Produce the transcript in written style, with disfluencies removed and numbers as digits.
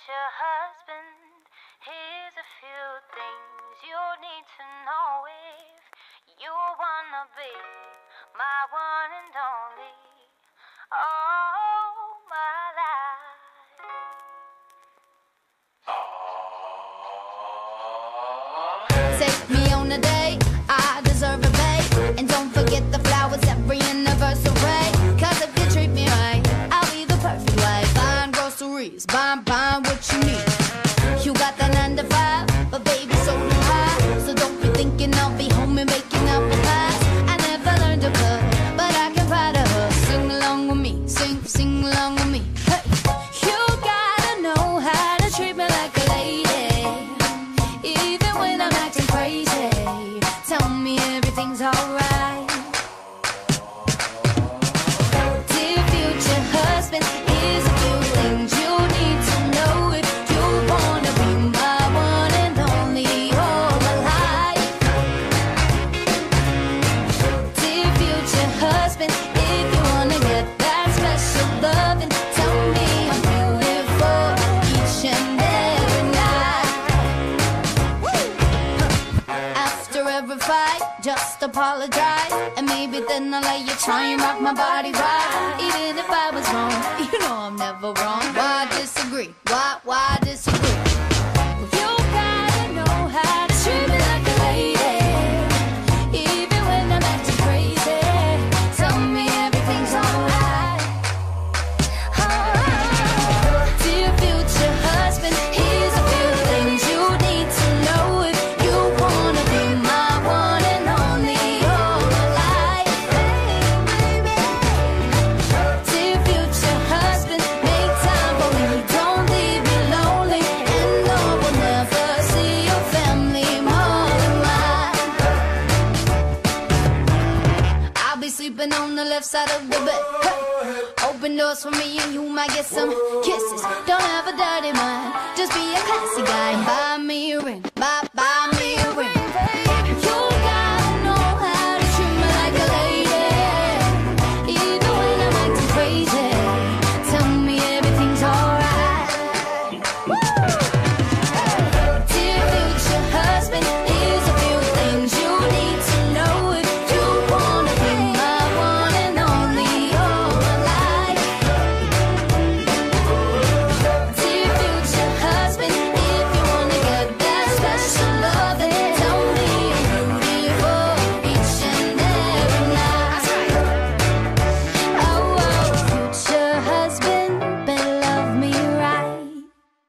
future husband, here's a few things you need to know if you wanna be my one and only. Oh, my life. Take me on a date, I deserve a pay. And don't forget the flowers every anniversary. Cause if you treat me right, I'll be the perfect wife. Buying groceries, buying what you need. You got the 9 to 5, but baby, so do I. So don't be thinking I'll be home and making apple pies. I never learned to cook, but I can pie to her. Sing along with me, sing along with me. Hey, you gotta know how to treat me like a lady, even when I'm acting crazy. Tell me everything's alright. Dear future husband, here's a few things you need to know if you wanna be my one and only all my life. Dear future husband, if you wanna get that special loving, tell me I'm beautiful each and every night. After every fight, just apologize, and maybe then I'll let you try and rock my body right. Even if I was wrong, you know I'm never wrong. Why disagree? Why disagree? You gotta know how to treat me like a lady, even when I'm acting crazy. Tell me everything's alright. Dear future husband, here's a few things you need to know if you wanna be my one and only all my life. Dear future husband, make time for me, don't leave me lonely, and no one never see your family more than mine. I'll be sleeping on the left side of the bed. Hey, open doors for me and you might get some kisses. Don't have a dirty mind, just be a classy guy. Bye.